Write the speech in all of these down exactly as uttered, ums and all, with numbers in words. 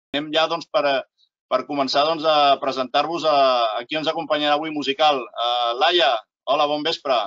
anem ja doncs, per, per començar doncs, a presentar-vos a, a qui ens acompanyarà avui musical. Uh, Laia, hola, bon vespre.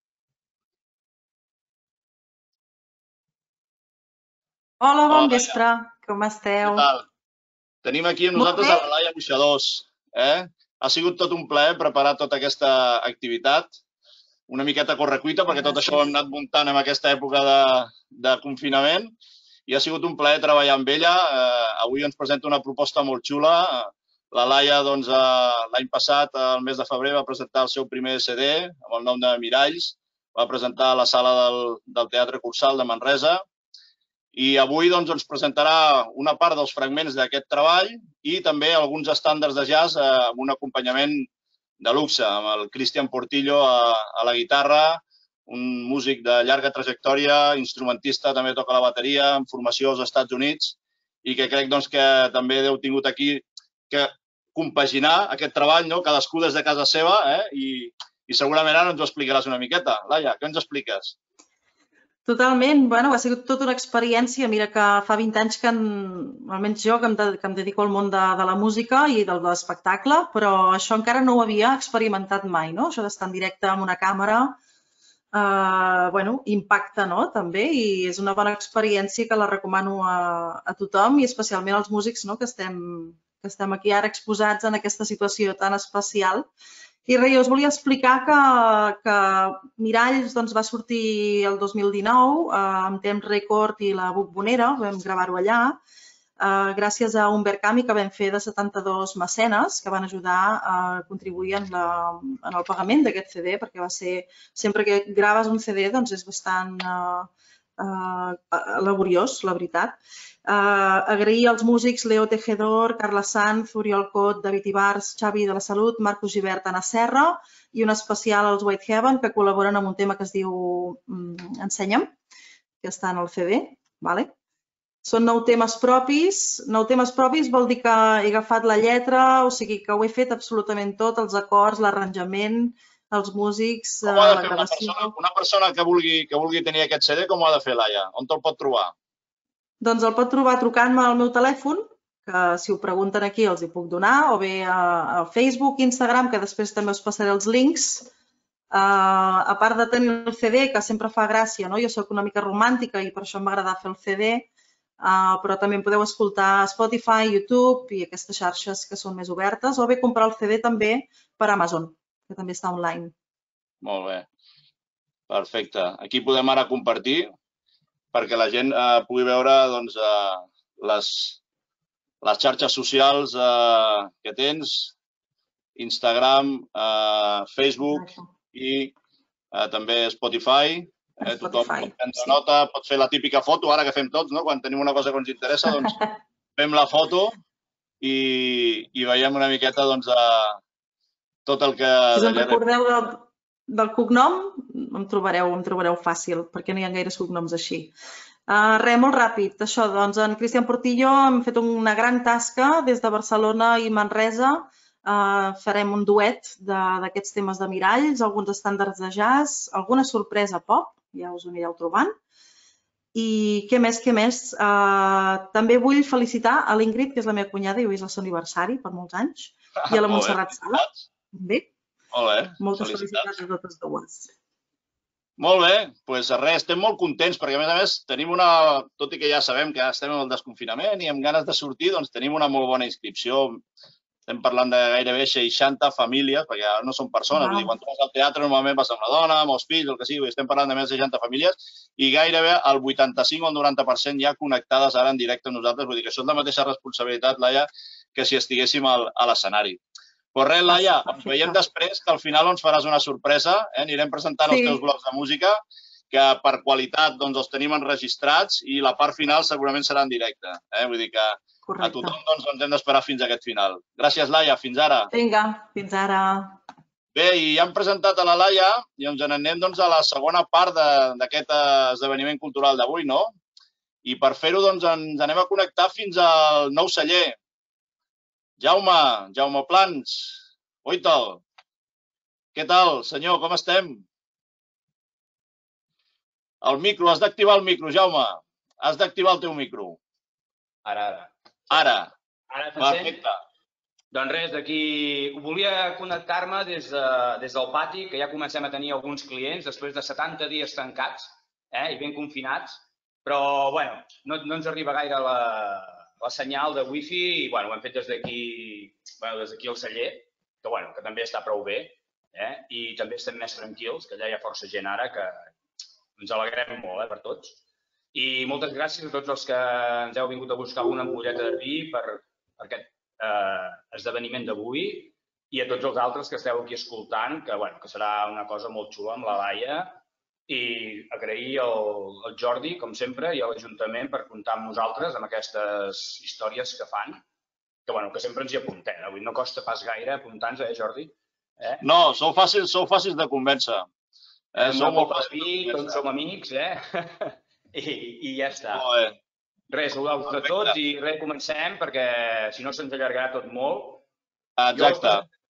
Hola, bon vespre. Com esteu? Què tal? Tenim aquí amb nosaltres a la Laia Boixadors. Eh? Ha sigut tot un plaer preparar tota aquesta activitat. Una miqueta a correcuita, perquè tot això ho hem anat muntant en aquesta època de, de confinament i ha sigut un plaer treballar amb ella. Eh, avui ens presenta una proposta molt xula. La Laia, doncs, eh, l'any passat, el mes de febrer, va presentar el seu primer C D amb el nom de Miralls. Va presentar a la sala del, del Teatre Cursal de Manresa. I avui doncs, ens presentarà una part dels fragments d'aquest treball i també alguns estàndards de jazz eh, amb un acompanyament de luxe, amb el Cristian Portillo a, a la guitarra, un músic de llarga trajectòria, instrumentista, també toca la bateria, amb formació als Estats Units, i que crec doncs, que també heu tingut aquí que compaginar aquest treball, no? Cadascú des de casa seva, eh? I, i segurament ara ens ho explicaràs una miqueta. Laia, què ens expliques? Totalment. Bueno, ha sigut tota una experiència. Mira que fa vint anys que, en, almenys jo, que em, de, que em dedico al món de, de la música i del de l'espectacle, però això encara no ho havia experimentat mai, no? Això d'estar en directe amb una càmera, eh, bueno, impacta, no? També, i és una bona experiència que la recomano a, a tothom i especialment als músics, no? Que estem, que estem aquí ara exposats en aquesta situació tan especial. I res, jo us volia explicar que, que Miralls doncs, va sortir el dos mil dinou eh, amb temps rècord i la Bombonera, vam gravar-ho allà, eh, gràcies a un Berkami que vam fer de setanta-dos mecenes que van ajudar a contribuir en, la, en el pagament d'aquest C D, perquè va ser, sempre que graves un C D doncs és bastant eh, eh, laboriós, la veritat. Uh, agrair als músics Leo Tejedor, Carla Sanz, Oriol Cot, David Ibars, Xavi de la Salut, Marcos Gibert, Anna Serra i un especial als White Heaven que col·laboren amb un tema que es diu um, Ensenya'm, que està en el C D. Vale? Són nou temes propis. Nou temes propis vol dir que he agafat la lletra, o sigui que ho he fet absolutament tot, els acords, l'arranjament, els músics, com ho ha de la fer gravació. Una persona, una persona que, vulgui, que vulgui tenir aquest C D, com ho ha de fer, Laia? On te'l pot trobar? Doncs el pot trobar trucant-me al meu telèfon, que si ho pregunten aquí els hi puc donar, o bé a, a Facebook, Instagram, que després també us passaré els links. Uh, a part de tenir el C D, que sempre fa gràcia, no? Jo soc una mica romàntica i per això m'agrada fer el C D, uh, però també em podeu escoltar a Spotify, YouTube i aquestes xarxes que són més obertes, o bé comprar el C D també per Amazon, que també està online. Molt bé. Perfecte. Aquí podem ara compartir perquè la gent eh, pugui veure doncs, eh, les, les xarxes socials eh, que tens, Instagram, eh, Facebook i eh, també Spotify. Eh, tothom pot prendre sí. nota, pot fer la típica foto, ara que fem tots, no? Quan tenim una cosa que ens interessa, doncs fem la foto i, i veiem una miqueta doncs, eh, tot el que... Si us en recordeu del, del cognom, em trobareu, em trobareu fàcil, perquè no hi ha gaires cognoms així. Uh, res, molt ràpid. Això, doncs, en Cristian Portillo hem fet una gran tasca des de Barcelona i Manresa. Uh, farem un duet d'aquests temes de Miralls, alguns estàndards de jazz, alguna sorpresa pop, ja us ho anireu trobant. I què més, què més? Uh, també vull felicitar a l'Ingrid, que és la meva cunyada, i avui és el seu aniversari per molts anys, i a la Montserrat Sala. Bé? Molt bé. Moltes felicitats a totes dues. Molt bé, doncs res, estem molt contents perquè a més a més tenim una, tot i que ja sabem que estem en el desconfinament i amb ganes de sortir, doncs tenim una molt bona inscripció. Estem parlant de gairebé seixanta famílies, perquè ara no són persones, vull dir, quan tu vas al teatre normalment vas amb la dona, amb els fills, el que sigui, estem parlant de més de seixanta famílies i gairebé el vuitanta-cinc o el noranta per cent ja connectades ara en directe amb nosaltres, vull dir que això és la mateixa responsabilitat, Laia, que si estiguéssim a l'escenari. Però res, Laia, ens veiem després, que al final ens faràs una sorpresa. Eh? Anirem presentant sí. els teus blocs de música, que per qualitat doncs, els tenim enregistrats i la part final segurament serà en directe. Eh? Vull dir que Correcte. A tothom doncs, ens hem d'esperar fins a aquest final. Gràcies, Laia. Fins ara. Vinga, fins ara. Bé, i ja hem presentat a la Laia i ens n'anem doncs, a la segona part d'aquest esdeveniment cultural d'avui, no? I per fer-ho doncs, ens anem a connectar fins al nou celler. Jaume, Jaume Plans, oi tal? Què tal, senyor, com estem? El micro, has d'activar el micro, Jaume. Has d'activar el teu micro. Ara, ara. Ara. Ara em sent? Perfecte. Doncs res, d'aquí volia connectar-me des del pati, que ja comencem a tenir alguns clients després de setanta dies tancats i ben confinats, però bueno, no ens arriba gaire la senyal de wifi i ho hem fet des d'aquí al celler, que també està prou bé i també estem més tranquils, que allà hi ha força gent ara, que ens alegrem molt per tots. I moltes gràcies a tots els que ens heu vingut a buscar una ampolleta de vi per aquest esdeveniment d'avui i a tots els altres que esteu aquí escoltant, que serà una cosa molt xula amb la Laia, i agrair al Jordi, com sempre, i a l'Ajuntament per comptar amb nosaltres amb aquestes històries que fan, que sempre ens hi apuntem. Avui no costa pas gaire apuntar-nos, eh, Jordi? No, sou fàcils de convèncer. Som molt de vi, tots som amics, eh? I ja està. Res, saludar-vos a tots i res, comencem, perquè si no se'ns allargarà tot molt. Exacte.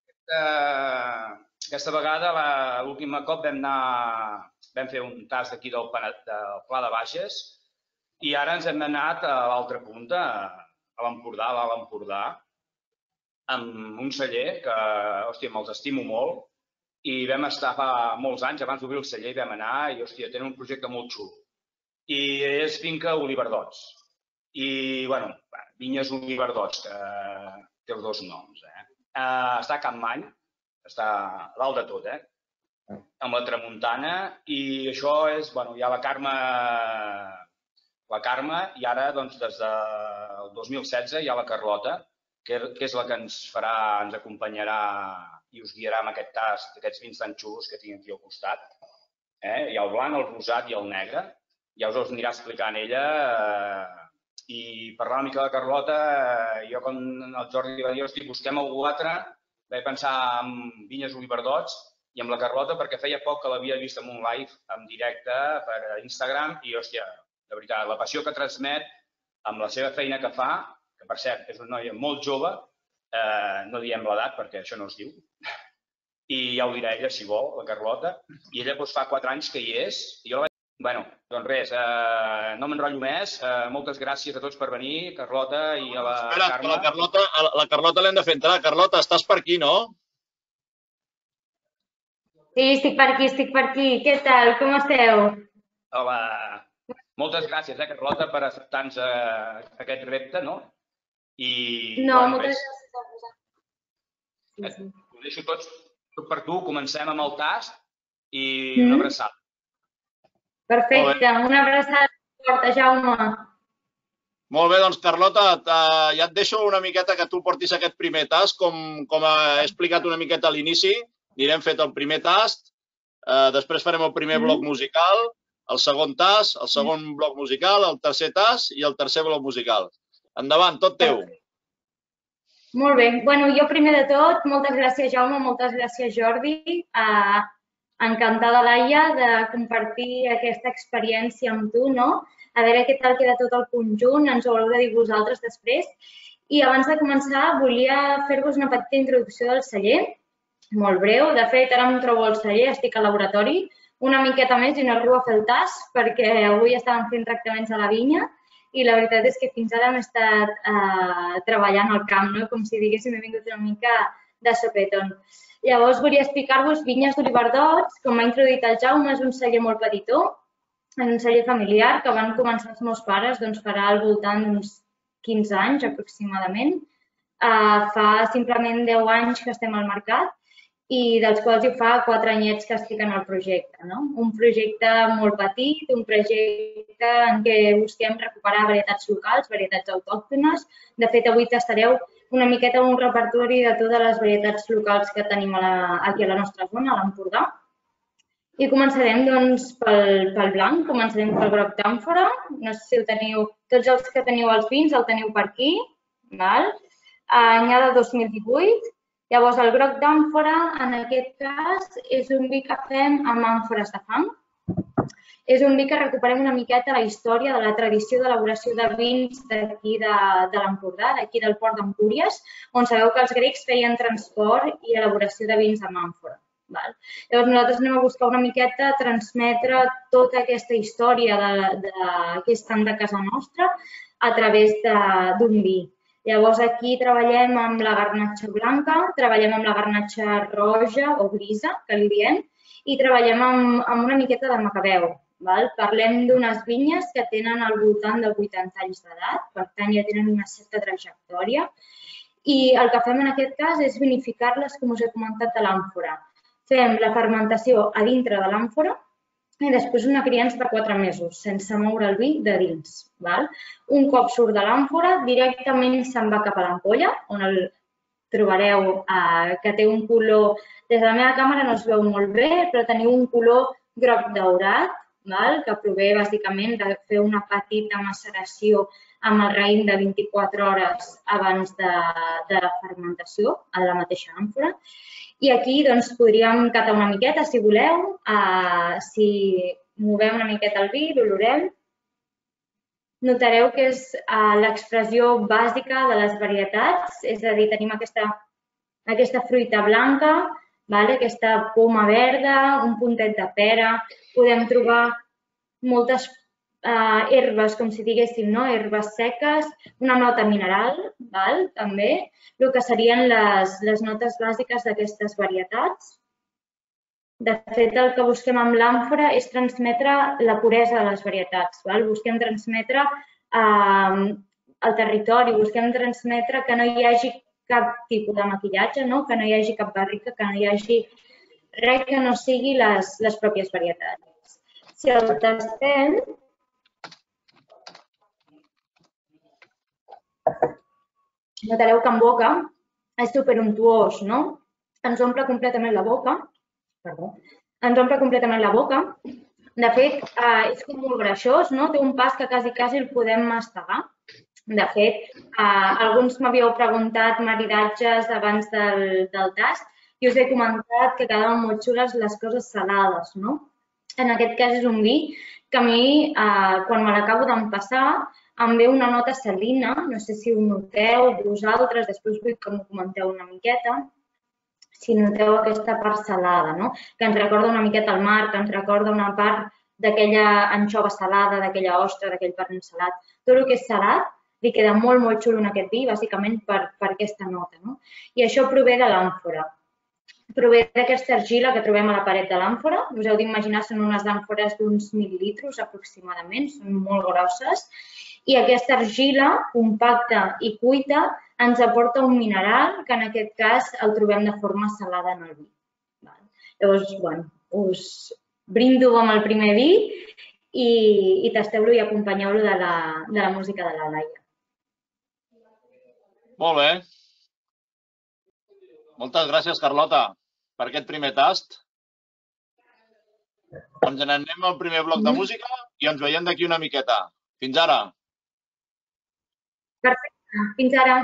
Aquesta vegada, l'últim cop vam anar, vam fer un tast d'aquí del Pla de Bages i ara ens hem anat a l'altra punta, a l'Empordà, a l'Alt Empordà, amb un celler que, hòstia, me'ls estimo molt i vam estar fa molts anys, abans d'obrir el celler, vam anar i, hòstia, tenen un projecte molt xulo. I és finca Oliverdots. I, bueno, Vinyes Oliverdots, que té els dos noms. Està a Capmany, està dalt de tot, amb la tramuntana, i això és, bueno, hi ha la Carme, la Carme, i ara, doncs, des del dos mil setze hi ha la Carlota, que és la que ens farà, ens acompanyarà i us guiarà amb aquest tast, aquests vins tan xulos que tinc aquí al costat. Hi ha el blanc, el rosat i el negre, ja us els anirà explicant ella. I parlar una mica de Carlota, jo quan el Jordi va dir, hosti, busquem algú altre, vaig pensar en Vinyes Oliverdots i amb la Carlota perquè feia poc que l'havia vist en un live, en directe, per Instagram, i, hòstia, de veritat, la passió que transmet amb la seva feina que fa, que per cert és una noia molt jove, no diem l'edat perquè això no es diu, i ja ho dirà ella si vol, la Carlota, i ella fa quatre anys que hi és, i jo la vaig... Bueno, doncs res, no m'enrotllo més. Moltes gràcies a tots per venir, Carlota i a la Carme. Espera, la Carlota l'hem de fer entrar. Carlota, estàs per aquí, no? Sí, estic per aquí, estic per aquí. Què tal? Com esteu? Hola. Moltes gràcies, eh, Carlota, per acceptar-nos aquest repte, no? No, moltes gràcies a vosaltres. Ho deixo tot per tu. Comencem amb el tast i una abraçada. Perfecte, una abraçada forta, Jaume. Molt bé, doncs, Carlota, ja et deixo una miqueta que tu portis aquest primer tast. Com he explicat una miqueta a l'inici, anirem fet el primer tast, després farem el primer bloc musical, el segon tast, el segon bloc musical, el tercer tast i el tercer bloc musical. Endavant, tot teu. Molt bé. Bueno, jo primer de tot, moltes gràcies, Jaume, moltes gràcies, Jordi. Encantada, Laia, de compartir aquesta experiència amb tu, no? A veure què tal queda tot el conjunt, ens ho haureu de dir vosaltres després. I abans de començar, volia fer-vos una petita introducció del celler, molt breu. De fet, ara em trobo al celler, estic al laboratori, una miqueta més i no arribo a fer el tast, perquè avui estàvem fent tractaments a la vinya i la veritat és que fins ara hem estat treballant al camp, no? Com si diguéssim, he vingut una mica de sopetón. Llavors, volia explicar-vos Vinyes Oliverdots, com m'ha introduït el Jaume, és un celler molt petitó, és un celler familiar que van començar els meus pares, doncs farà al voltant d'uns quinze anys aproximadament. Fa simplement deu anys que estem al mercat i dels quals hi fa quatre anyets que estic en el projecte. Un projecte molt petit, un projecte en què busquem recuperar varietats locals, varietats autòctones. De fet, avui tastareu una miqueta un repertori de totes les varietats locals que tenim aquí a la nostra zona, a l'Empordà. I començarem doncs pel blanc, començarem pel groc d'àmfora. No sé si ho teniu, tots els que teniu els vins el teniu per aquí. Anyada dos mil divuit. Llavors, el groc d'àmfora, en aquest cas, és un vi que fem amb àmfores de fang. És un vi que recuperem una miqueta la història de la tradició d'elaboració de vins d'aquí de l'Empordà, d'aquí del port d'Empúries, on sabeu que els grecs feien transport i elaboració de vins amb àmfora. Llavors, nosaltres anem a buscar una miqueta transmetre tota aquesta història que és tant de casa nostra a través d'un vi. Llavors aquí treballem amb la garnatxa blanca, treballem amb la garnatxa roja o grisa, que li diem, i treballem amb, amb una miqueta de macabeu. Val? Parlem d'unes vinyes que tenen al voltant de vuitanta anys d'edat, per tant ja tenen una certa trajectòria. I el que fem en aquest cas és vinificar-les, com us he comentat, a l'àmfora. Fem la fermentació a dintre de l'àmfora i després una criança de quatre mesos, sense moure el vi de dins. Val? Un cop surt de l'àmfora, directament se'n va cap a l'ampolla, on el trobareu eh, que té un color, des de la meva càmera no es veu molt bé, però teniu un color groc daurat, val? Que prové bàsicament de fer una petita maceració amb el raïm de vint-i-quatre hores abans de, de la fermentació, a la mateixa àmfora. I aquí doncs, podríem catar una miqueta, si voleu. Uh, si movem una miqueta el vi, l'olorem, notareu que és uh, l'expressió bàsica de les varietats, és a dir, tenim aquesta, aquesta fruita blanca, vale? Aquesta poma verda, un puntet de pera, podem trobar moltes uh, herbes, com si diguéssim, no? Herbes seques, una nota mineral, val? També, el que serien les, les notes bàsiques d'aquestes varietats. De fet, el que busquem amb l'àmfora és transmetre la puresa de les varietats. Val? Busquem transmetre uh, el territori, busquem transmetre que no hi hagi cap tipus de maquillatge, no? Que no hi hagi cap barrica, que no hi hagi res que no sigui les, les pròpies varietats. Si el tastem, notareu que en boca és superuntuós, no? Ens omple completament la boca. Perdó. Ens omple completament la boca. De fet, eh, és com molt greixós, no? Té un pas que quasi, quasi el podem mastegar. De fet, eh, alguns m'havíeu preguntat maridatges abans del, del tast i us he comentat que quedaven molt xules les coses salades, no? En aquest cas és un vi que a mi, eh, quan me l'acabo d'empassar, em ve una nota salina, no sé si ho noteu vosaltres, després vull que m'ho comenteu una miqueta, si noteu aquesta part salada, no? Que ens recorda una miqueta al mar, que ens recorda una part d'aquella anxova salada, d'aquella ostra, d'aquell pernil salat. Tot el que és salat li queda molt, molt xulo en aquest vi, bàsicament per, per aquesta nota, no? I això prové de l'àmfora. Prové d'aquesta argila que trobem a la paret de l'àmfora. Us heu d'imaginar, són unes àmfores d'uns mil litres aproximadament, són molt grosses. I aquesta argila, compacta i cuita, ens aporta un mineral que en aquest cas el trobem de forma salada en el vi. Llavors, bueno, us brindo amb el primer vi i, i tasteu-lo i acompanyeu-lo de, la, de la música de la Laia. Molt bé. Moltes gràcies, Carlota, per aquest primer tast. Doncs anem al primer bloc de música i ens veiem d'aquí una miqueta. Fins ara. Perfecte. Fins ara.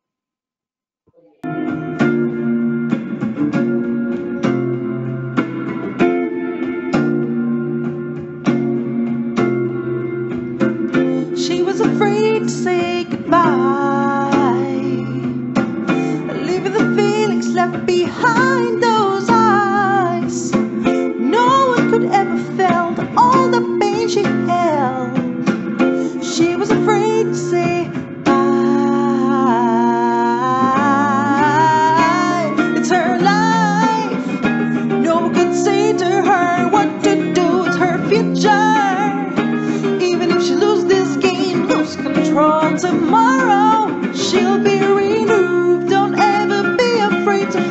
She was afraid to say goodbye, leaving the feelings left behind those eyes. No one could ever felt all the pain she held. She was afraid to say bye. It's her life. No one could say to her what to do. It's her future. Even if she loses this game, lose control tomorrow, she'll be renewed. Don't ever be afraid to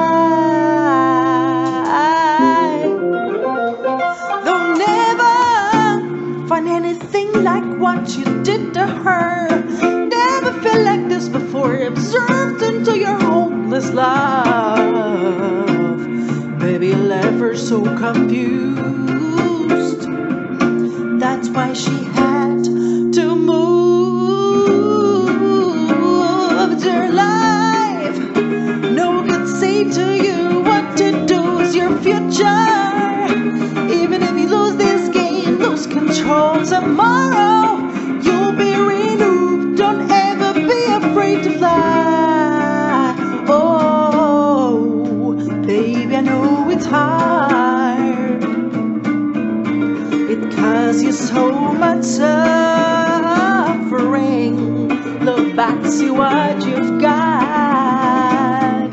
fly. They'll never find anything like what you did to her. Never felt like this before, observed into your hopeless love. Baby, you left her so confused. That's why she had to move. It's her life. No one could say to you what to do. It's your future. Even if you lose this game, lose control tomorrow, you'll be renewed. Don't ever be afraid to fly. Oh, baby, I know it's hard. It causes you so much suffering. Look back to see what you've got.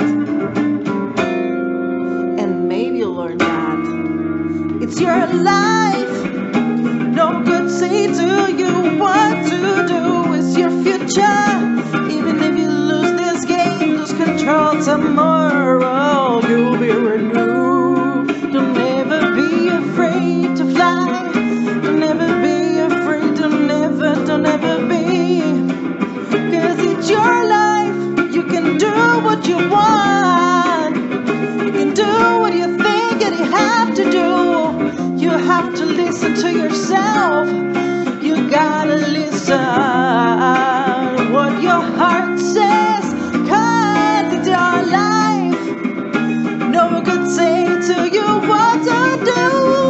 And maybe you'll learn that it's your life. No good say to you what to do. It's your future. Even if you lose this game, lose control tomorrow, you'll be renewed. Don't ever be afraid to fly. Don't ever be afraid. Don't ever, don't ever be. Cause it's your life. You can do what you want. You can do what you think that you have to do. You have to listen to yourself. You gotta listen what your heart says. Cause it's your life. No one could say to you what to do.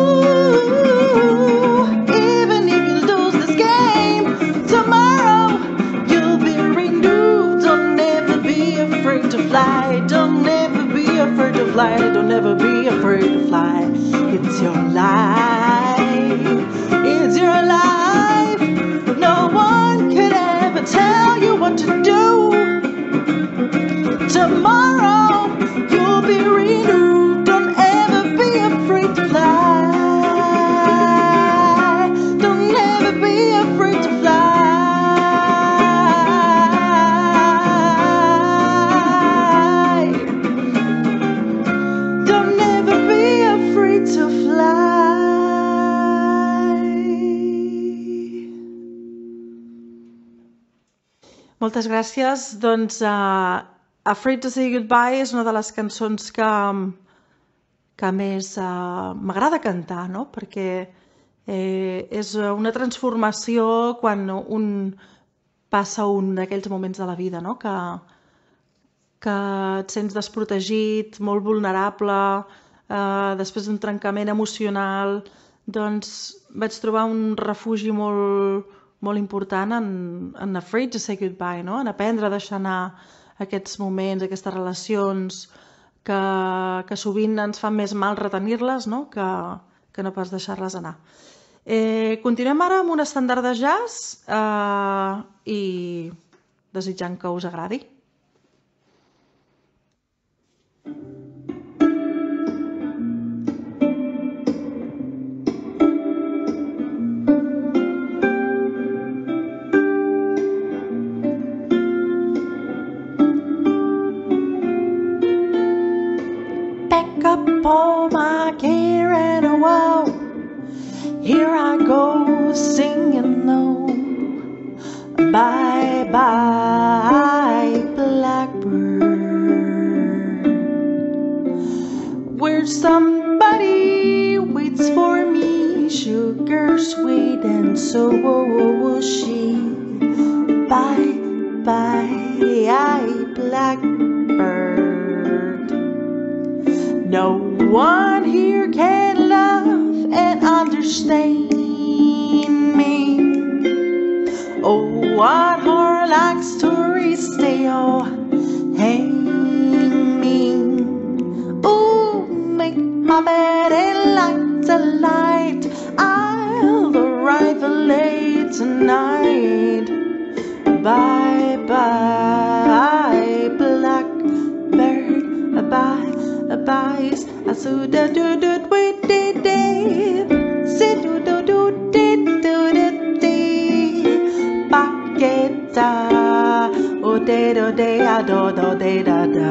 Even if you lose this game, tomorrow you'll be renewed. Don't ever be afraid to fly. Don't ever be afraid to fly. Don't ever be afraid to fly. It's your life. It's your life. No one could ever tell you what to do. Tomorrow you'll be renewed. Don't ever be afraid to fly. Don't ever be afraid to fly. Don't ever be afraid to fly. Moltes gràcies. Doncs uh, Afraid to Say Goodbye és una de les cançons que, que més uh, m'agrada cantar, no? Perquè eh, és una transformació quan un passa un d'aquells moments de la vida, no? Que, que et sents desprotegit, molt vulnerable, eh, després d'un trencament emocional, doncs vaig trobar un refugi molt, molt important en, en Afraid to Say Goodbye, no? En aprendre a deixar anar aquests moments, aquestes relacions que, que sovint ens fan més mal retenir-les, no? que, que no pas deixar-les anar. Eh, continuem ara amb un estàndard de jazz eh, i desitjant que us agradi. All my care and a woe, here I go singing low. Bye bye blackbird, where somebody waits for me, sugar sweet and so was she. Bye bye blackbird, no one here can love and understand me. Oh, what horror-like stories they all hang me. Oh, make my bed and light the light. I'll arrive late tonight. Bye bye blackbird, bye bye. I saw the do do wait day day, say do do do day do do day, paqueta, oh day do day a do do day da da,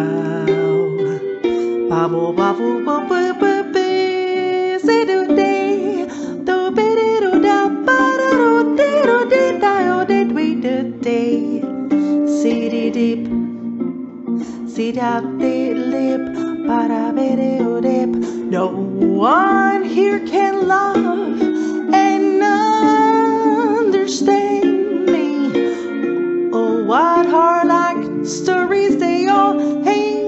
babu babu babu babu, say do day, do be do da ba do day do day da oh day we do day, see the deep, see that they lip. No one here can love and understand me. Oh, what horror-like stories they all hang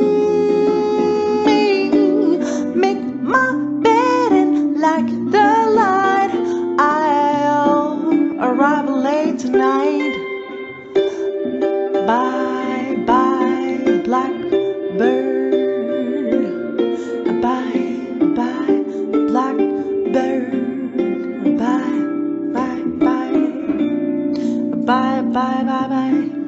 me. Make my bed and like the light. I'll arrive late tonight. Bye bye blackbird. Bye, bye, bye, bye.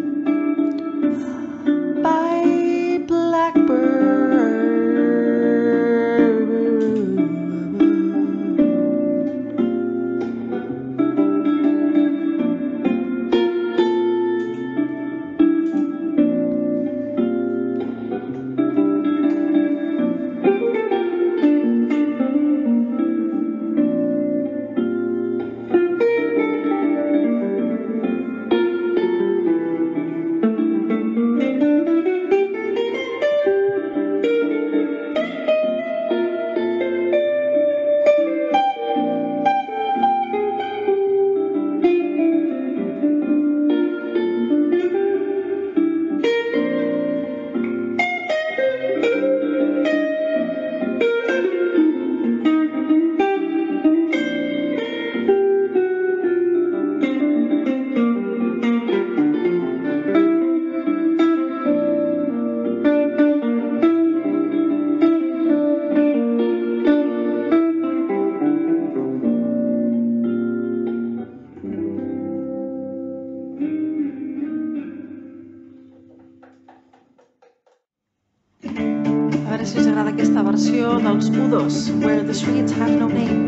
en aquesta versió dels U dos, Where the Streets Have No Name.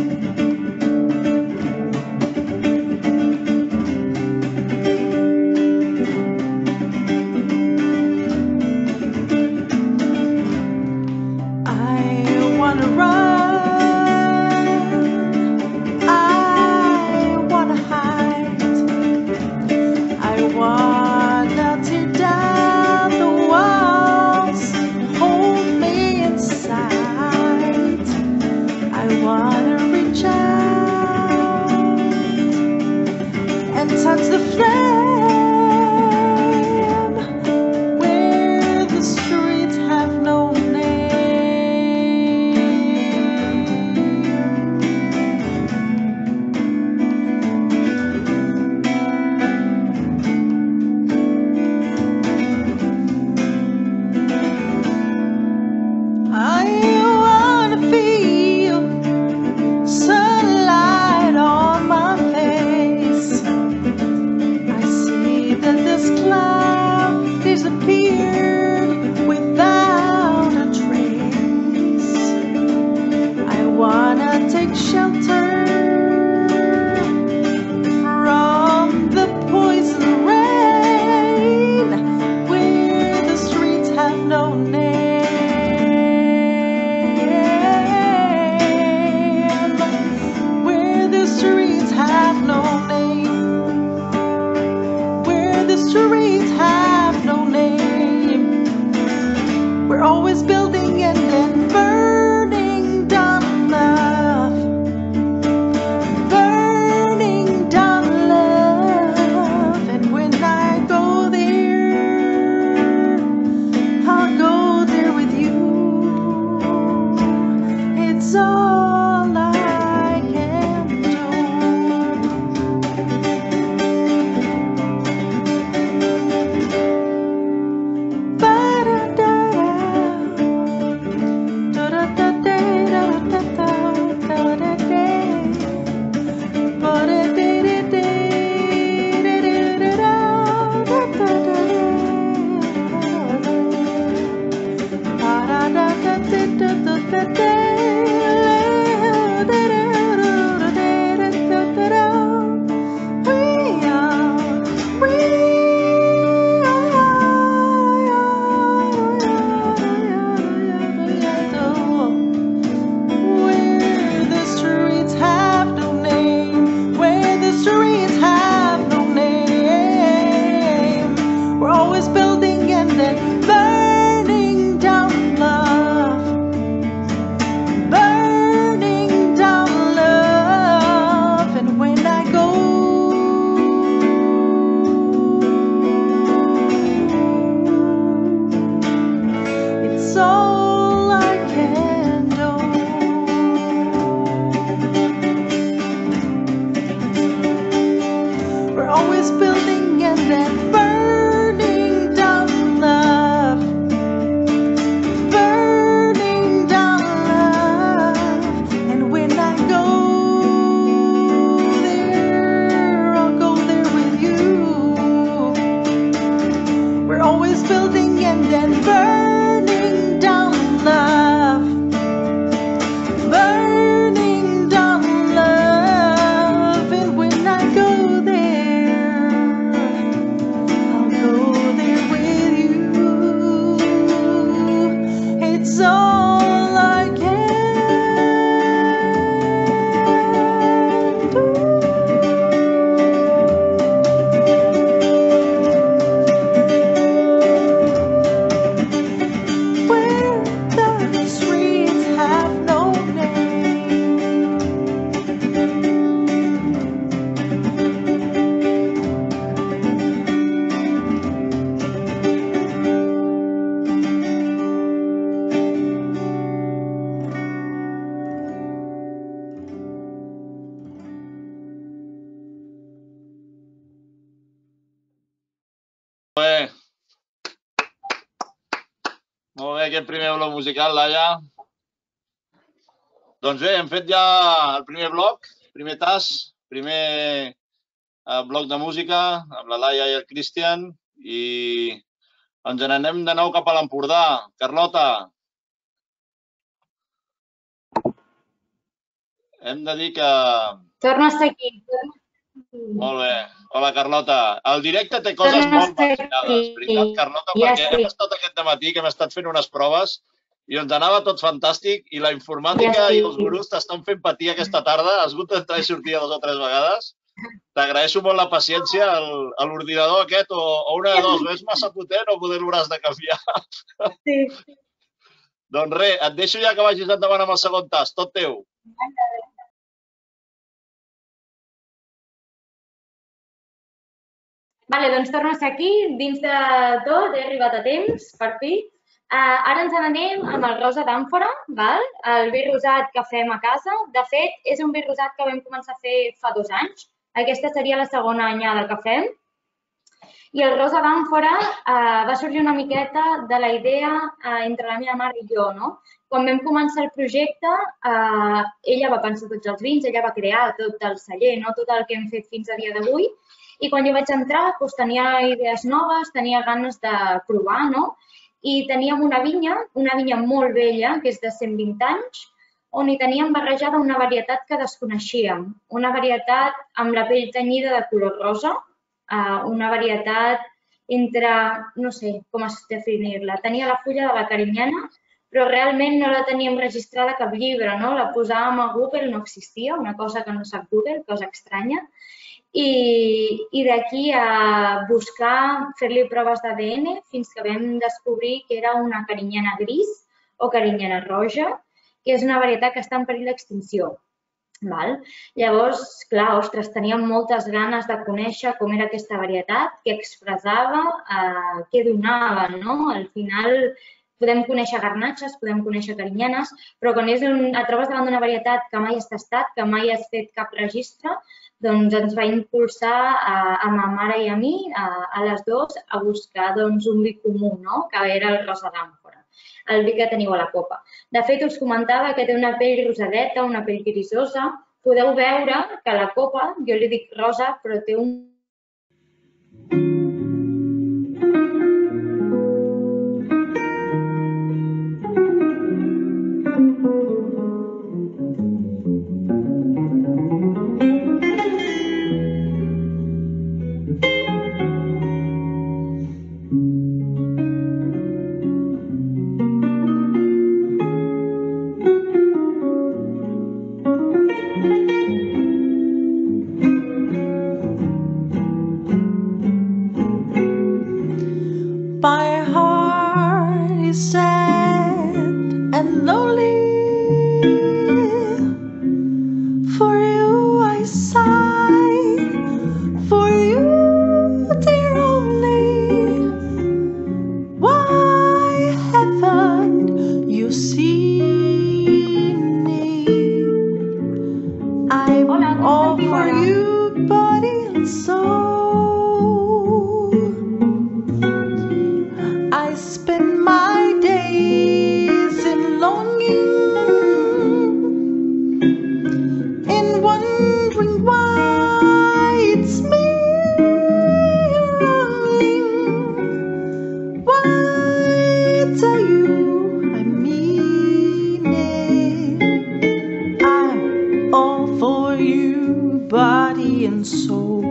Molt bé, aquest primer bloc musical, Laia. Doncs bé, hem fet ja el primer bloc, primer tas, primer bloc de música amb la Laia i el Cristian i ens n'anem de nou cap a l'Empordà. Carlota, hem de dir que... Torno a estar aquí. Molt bé. Hola, Carlota. El directe té coses Torno a molt estar marginades, veritat, aquí. Carlota? Ja Perquè hem estic. estat aquest dematí, que hem estat fent unes proves i ens anava tot fantàstic i la Ja informàtica i estic. els gurus t'estan fent patir aquesta tarda. Has hagut d'entrar i sortir dues o tres vegades. T'agraeixo molt la paciència. El- a l'ordinador aquest, o, o una de dos, o és massa potent o poder l'hauràs de canviar. Sí. Doncs res, et deixo ja que vagis endavant amb el segon tast. Tot teu. Vale, doncs torno a ser aquí. Dins de tot, he arribat a temps, per fi. Uh, ara ens n'anem amb el rosa d'àmfora, val? El vi rosat que fem a casa. De fet, és un vi rosat que vam començar a fer fa dos anys. Aquesta seria la segona anyada que fem. I el rosa d'àmfora uh, va sorgir una miqueta de la idea uh, entre la meva mare i jo, no? Quan vam començar el projecte, uh, ella va pensar tots els vins, ella va crear tot el celler, no? Tot el que hem fet fins a dia d'avui. I quan jo vaig entrar, doncs, tenia idees noves, tenia ganes de provar, no? I teníem una vinya, una vinya molt vella, que és de cent vint anys, on hi teníem barrejada una varietat que desconeixíem. Una varietat amb la pell tenyida de color rosa, una varietat entre, no sé com es definir-la, tenia la fulla de la carinyena, però realment no la teníem registrada a cap llibre, no? La posàvem a Google, no existia, una cosa que no sap Google, cosa estranya. I, i d'aquí a buscar, fer-li proves d'A D N fins que vam descobrir que era una carinyena gris o carinyena roja, que és una varietat que està en perill d'extinció. Val? Llavors, clar, ostres, teníem moltes ganes de conèixer com era aquesta varietat, què expressava, eh, què donava, no? Al final podem conèixer garnatxes, podem conèixer carinyenes, però quan és un, et trobes davant d'una varietat que mai has tastat, que mai has fet cap registre, doncs ens va impulsar a, a ma mare i a mi, a, a les dues, a buscar doncs, un vi comú, no? Que era el rosa d'àmfora, el vi que teniu a la copa. De fet, us comentava que té una pell rosadeta, una pell grisosa. Podeu veure que la copa, jo li dic rosa, però té un... My heart is sad and lonely. For you I sigh, for you, dear only. Why haven't you seen me? I'm Hola, com all sentiu for ara? you, body and soul. I spend my days in longing, in wondering why it's me you're wronging. Why tell you I mean it? I'm all for you, body and soul.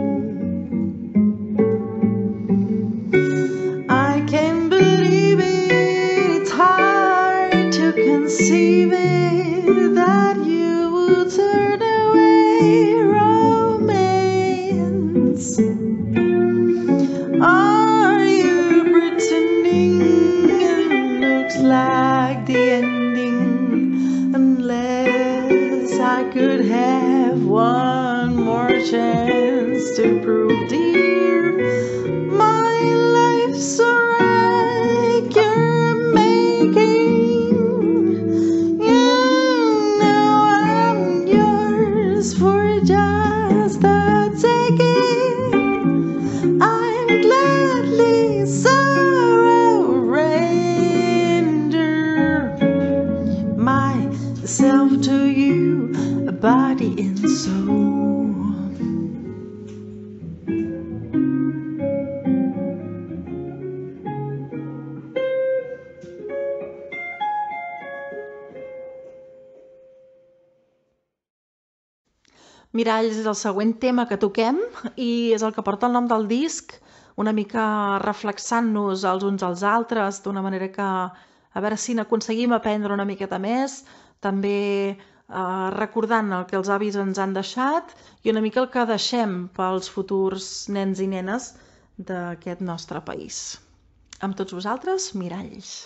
I can't believe it, it's hard to conceive it, that you would turn away romance. Are you pretending it looks like the ending? Unless I could have one more chance to prove, dear, my life's so right you're making. You know I'm yours for just the taking. I'm gladly surrender myself to you, body and soul. Miralls és el següent tema que toquem i és el que porta el nom del disc, una mica reflexant-nos els uns als altres, d'una manera que a veure si n'aconseguim aprendre una miqueta més, també eh, recordant el que els avis ens han deixat i una mica el que deixem pels futurs nens i nenes d'aquest nostre país. Amb tots vosaltres, Miralls.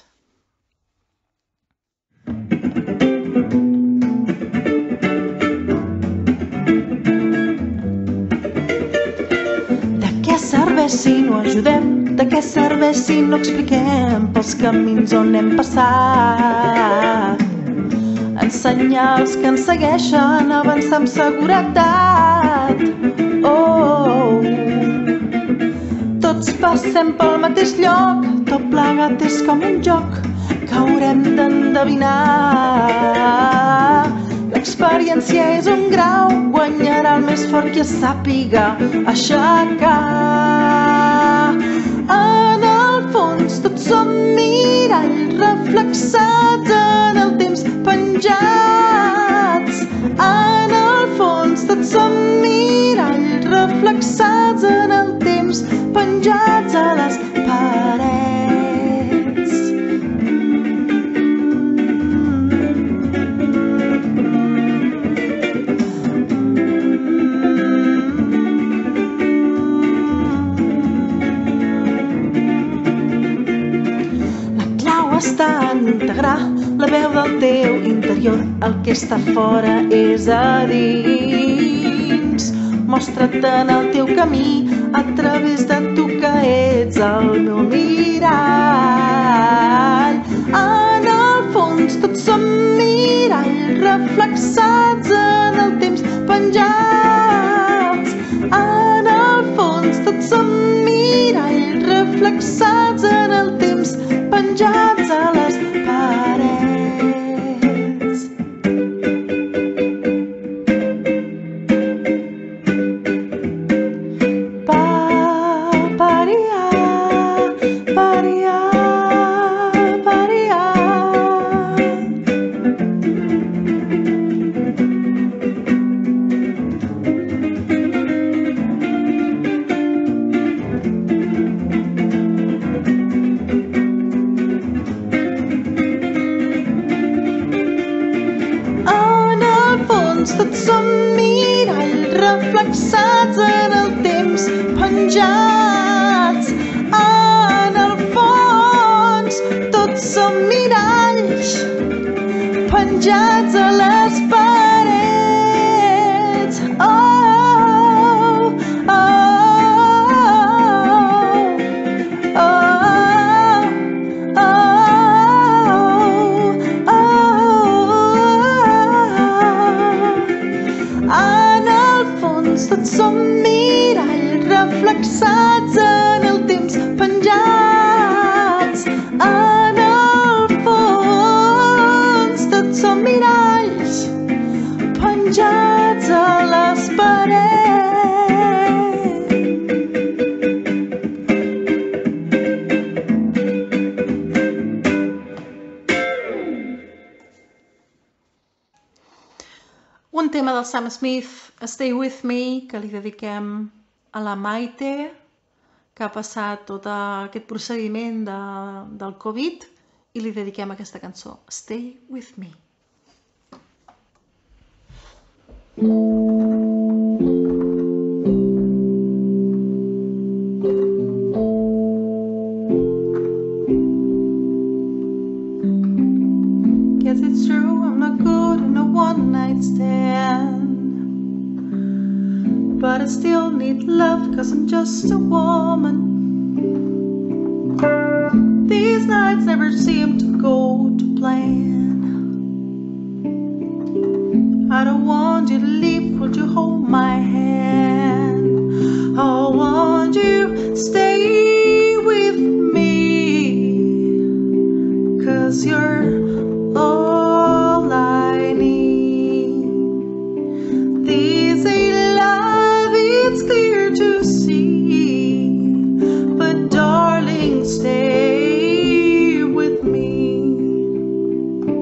De què serveix si no ajudem? De què serveix si no expliquem pels camins on hem passat? Ensenyar els que ens segueixen a avançar amb seguretat. Oh, tots passem pel mateix lloc, tot plegat és com un joc que haurem d'endevinar. L'experiència és un grau, guanyarà el més fort qui es sàpiga aixecar. En el fons tots som miralls reflexats en el temps penjats. En el fons tots som miralls reflexats en el temps penjats a les parets. La clau està en integrar la veu del teu interior, el que està fora és a dins. Mostra't en el teu camí a través de tu que ets el meu mirall. En el fons tots som miralls reflexats en el temps penjats. En el fons tots som miralls reflexats en el temps penjats a les parets. Tots som miralls reflexats en el temps penjats. En el fons tots som miralls penjats a les parets. Oh, oh, oh, oh, oh, oh. En el fons tots som miralls reflexats en el temps penjats. En el fons tots som miralls penjats a les parets. Un tema del Sam Smith, Stay With Me, que li dediquem a la Maite, que ha passat tot aquest procediment de, del Covid, i li dediquem aquesta cançó, Stay With Me. Guess it's true, I'm not good in a one-night stand, but I still need love, cause I'm just a woman. These nights never seem to go to plan. I don't want you to leave, would you hold my hand? I want you to stay with me, cause you're all I need. This ain't love, it's clear to see, but darling, stay with me.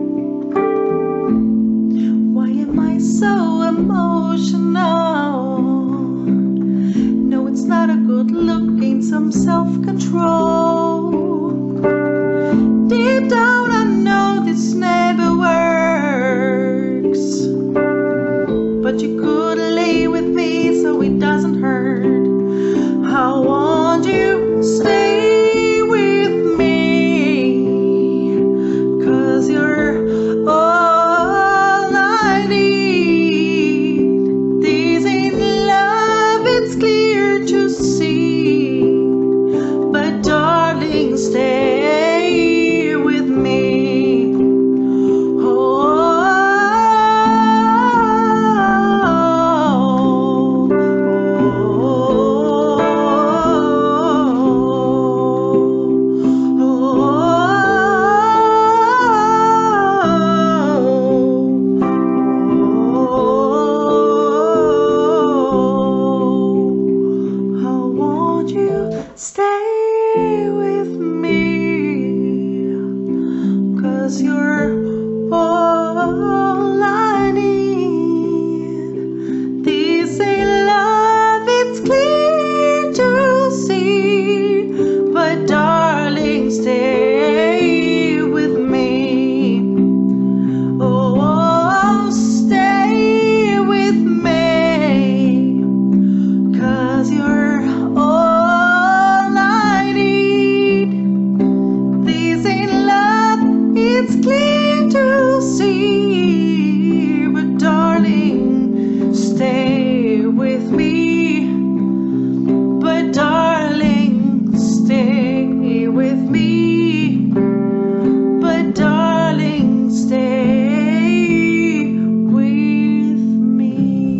with me. But darling, stay with me. But darling, stay with me.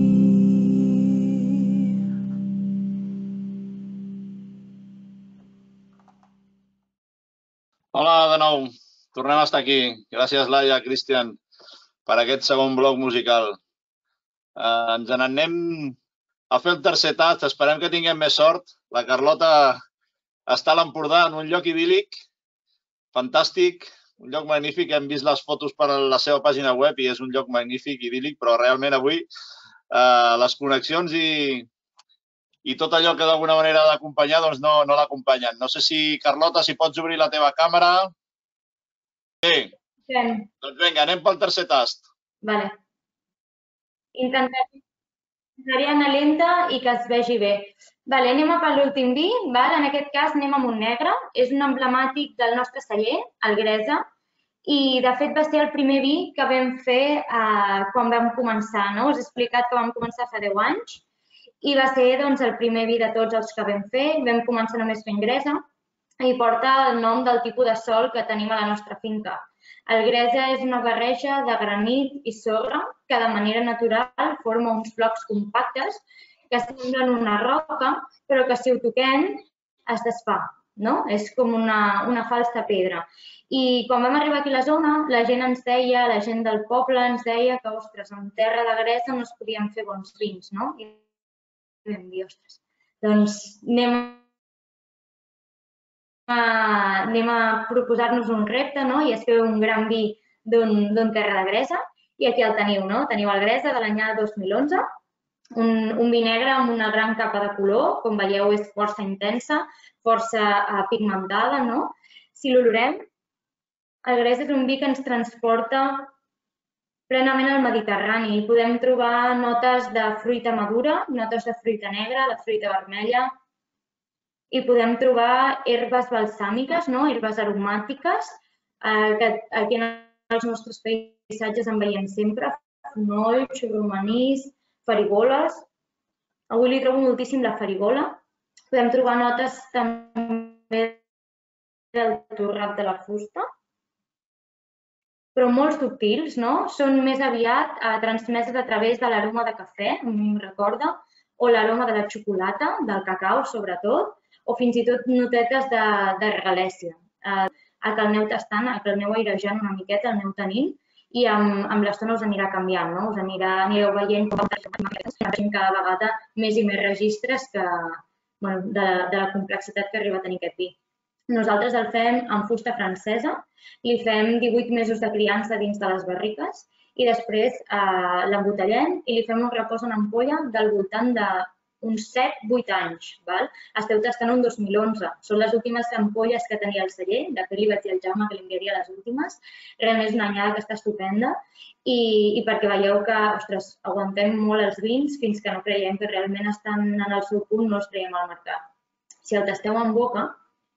Hola de nou, tornem a estar aquí. Gràcies, Laia, Cristian, per aquest segon bloc musical. Eh, ens n'anem a fer el tercer tast. Esperem que tinguem més sort. La Carlota està a l'Empordà, en un lloc idíl·lic, fantàstic, un lloc magnífic. Hem vist les fotos per la seva pàgina web i és un lloc magnífic, idíl·lic, però realment avui eh, les connexions i, i tot allò que d'alguna manera ha d'acompanyar doncs no, no l'acompanyen. No sé si, Carlota, si pots obrir la teva càmera. Sí, Fem. doncs vinga, anem pel tercer tast. Vale. Intentaré, intentaré anar lenta i que es vegi bé. Vale, anem a per l'últim vi. Val? En aquest cas anem amb un negre. És un emblemàtic del nostre celler, el Gresa. I, de fet, va ser el primer vi que vam fer eh, quan vam començar. No? Us he explicat que vam començar fa deu anys. I va ser doncs, el primer vi de tots els que vam fer. Vam començar només fent Gresa i porta el nom del tipus de sòl que tenim a la nostra finca. El Gresa és una barreja de granit i sorra que de manera natural forma uns blocs compactes que semblen una roca, però que si ho toquem es desfà, no? És com una, una falsa pedra. I quan vam arribar aquí a la zona, la gent ens deia, la gent del poble ens deia que, ostres, en terra de Gresa no es podien fer bons vins, no? I vam dir, ostres, doncs anem a, anem a proposar-nos un repte, no? I és fer un gran vi d'un terra de Gresa. I aquí el teniu, no? Teniu el Gresa de l'anyada dos mil onze, un, un vi negre amb una gran capa de color, com veieu és força intensa, força uh, pigmentada, no? Si l'olorem, el Gresa és un vi que ens transporta plenament al Mediterrani. Podem trobar notes de fruita madura, notes de fruita negra, de fruita vermella, i podem trobar herbes balsàmiques, no? Herbes aromàtiques, eh, que aquí en els nostres paisatges en veiem sempre, fonolls, romanís, farigoles. Avui li trobo moltíssim la farigola. Podem trobar notes també del torrat de la fusta, però molt subtils, no? Són més aviat eh, transmeses a través de l'aroma de cafè, em recorda, o l'aroma de la xocolata, del cacau sobretot, o fins i tot notetes de, de regalèssia. Eh, el que el aneu tastant, el que el aneu airejant una miqueta, el aneu tenint, i amb, amb l'estona us anirà canviant, no? Us anirà, anireu veient com cada vegada més i més registres que, bueno, de, de la complexitat que arriba a tenir aquest vi. Nosaltres el fem amb fusta francesa, li fem divuit mesos de criança dins de les barriques i després eh, l'embotellem i li fem un repòs en ampolla del voltant d'uns set vuit anys. Val? Esteu tastant un dos mil onze. Són les últimes ampolles que tenia el celler. De fet, li vaig dir al Jaume que li enviaria les últimes. Realment és una anyada que està estupenda i, i perquè veieu que, ostres, aguantem molt els vins fins que no creiem que realment estan en el seu punt, no els traiem al mercat. Si el tasteu en boca,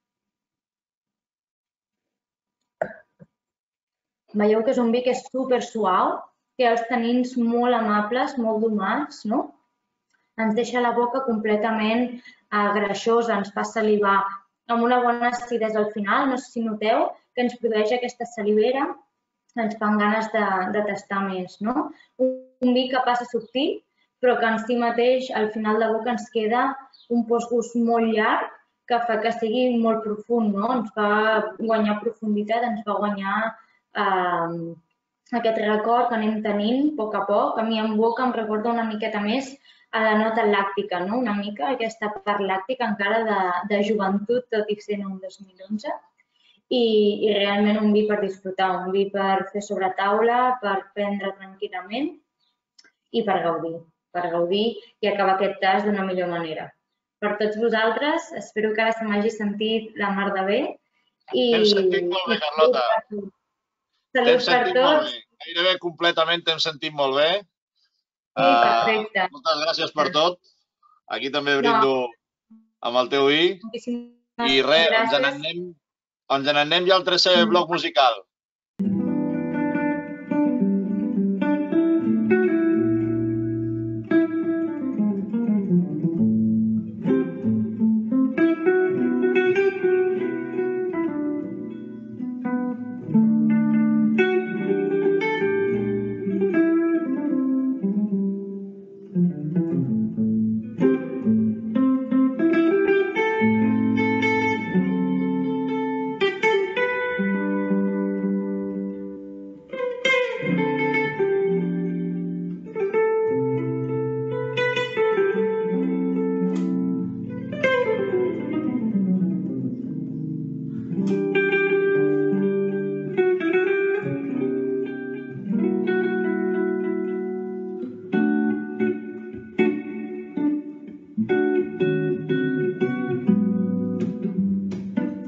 veieu que és un vi que és super suau, té els tanins molt amables, molt domats, no? Ens deixa la boca completament eh, greixosa, ens fa salivar amb una bona acidesa al final. No sé si noteu que ens produeix aquesta salivera, ens fan ganes de, de tastar més, no? Un, un vi que passa subtil, però que en si mateix al final de boca ens queda un postgust molt llarg que fa que sigui molt profund, no? Ens fa guanyar profunditat, ens fa guanyar eh, aquest record que anem tenint a poc a poc. A mi en boca em recorda una miqueta més a la nota làctica, no? Una mica aquesta part làctica encara de, de joventut, tot i ser un dos mil onze. I, i realment un vi per disfrutar, un vi per fer sobre taula, per prendre tranquil·lament i per gaudir, per gaudir i acabar aquest tast d'una millor manera. Per tots vosaltres, espero que ara se m'hagi sentit la mar de bé. T'hem sentit molt bé, Carlota. T'hem sentit molt bé. Gairebé completament t'hem sentit molt bé. Sí, perfecte. Uh, moltes gràcies per tot. Aquí també brindo amb el teu vi. I res, ens n'anem ens n'anem ja al tercer bloc musical.